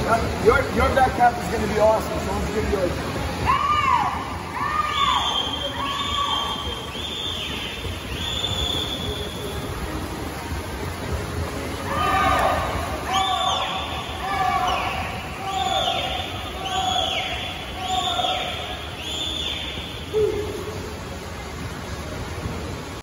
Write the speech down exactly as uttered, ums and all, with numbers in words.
Your, your back half is going to be awesome, so let's give you a